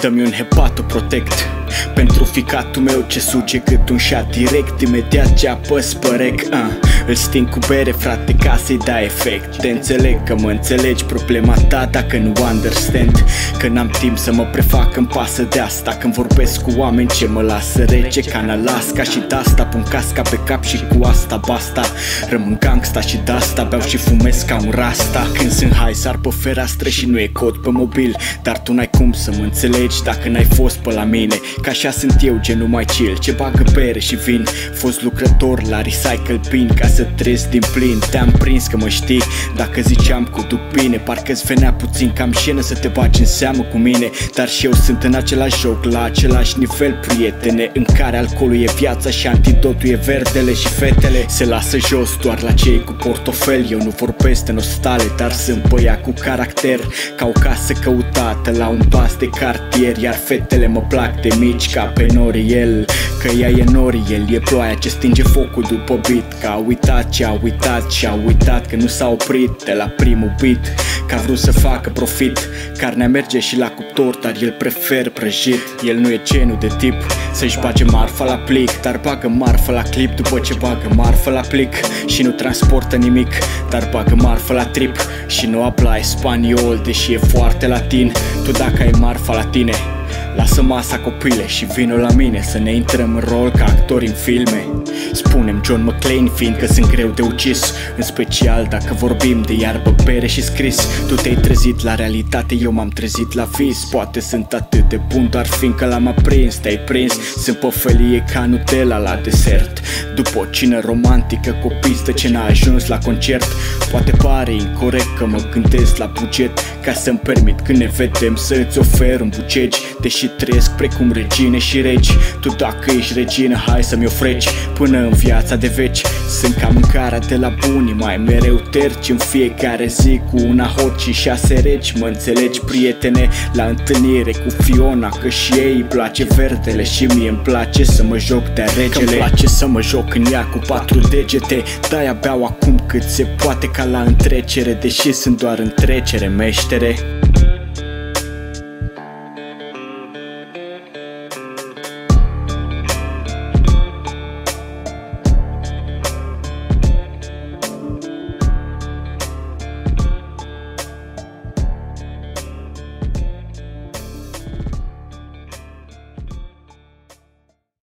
Dă-mi un hepatoprotect pentru ficatul meu ce suge cât un șat direct. Imediat ce apăs pe rec, îl sting cu bere, frate, ca să-i dai efect. Te înțeleg că mă înțelegi, problema ta dacă nu understand. Că n-am timp să mă prefac, îmi pasă de asta. Când vorbesc cu oameni ce mă lasă rece ca în Alaska. Și de-asta pun casca pe cap și cu asta basta. Rămân gangsta și de-asta beau și fumez ca un rasta. Când sunt high sar pe fereastră și nu e cod pe mobil. Dar tu n-ai cum să mă înțelegi dacă n-ai fost pe la mine. Că așa sunt eu, genul mai chill, ce bagă bere și vin. Fost lucrător la recycle bin ca să trăiesc din plin. Te-am prins că mă știi dacă ziceam cu duc bine. Parcă-ți venea puțin cam jenă să te bagi în seamă cu mine. Dar și eu sunt în același joc, la același nivel, prietene. În care alcoolul e viața și antidotul e verdele și fetele. Se lasă jos doar la cei cu portofel. Eu nu vorbesc de nostale, dar sunt băiat cu caracter. Ca o casă căutată la un pas de cartier. Iar fetele mă plac de mici ca pe Noriel. Că ea e Noriel, e ploaia ce stinge focul după beat. Că a uitat ce a uitat și a uitat că nu s-a oprit de la primul beat. Că a vrut să facă profit. Carnea merge și la cuptor, dar el prefer prăjit. El nu e genul de tip să-și bage marfa la plic, dar bagă marfă la clip după ce bagă marfă la plic. Și nu transportă nimic, dar bagă marfă la trip. Și nu habla spaniol, deși e foarte latin. Tu dacă ai marfa la tine, lasă masa, copile, și vino la mine să ne intrăm în rol ca actori în filme. Spune-mi John McClane, fiindcă sunt greu de ucis. În special dacă vorbim de iarbă, bere și scris. Tu te-ai trezit la realitate, eu m-am trezit la vis. Poate sunt atât de bun doar fiindcă l-am aprins. Te-ai prins, sunt pe felie ca Nutella la desert. După o cină romantică cu o pistă ce n-a ajuns la concert. Poate pare incorect că mă gândesc la buget, ca să-mi permit când ne vedem să îți ofer un bucegi. Deși trăiesc precum regine și regi, tu dacă ești regină, hai să-mi ofreci până în viața de veci. Sunt ca mâncarea de la bunii, mai mereu terci în fiecare zi cu una hot și 6 regi. Mă înțelegi, prietene, la întâlnire cu Fiona, că și ei îi place verdele și mie îmi place să mă joc de-a regele. Că-mi place să mă joc în ea cu 4 degete, de-aia beau acum cât se poate ca la întrecere, deși sunt doar în trecere, meștere.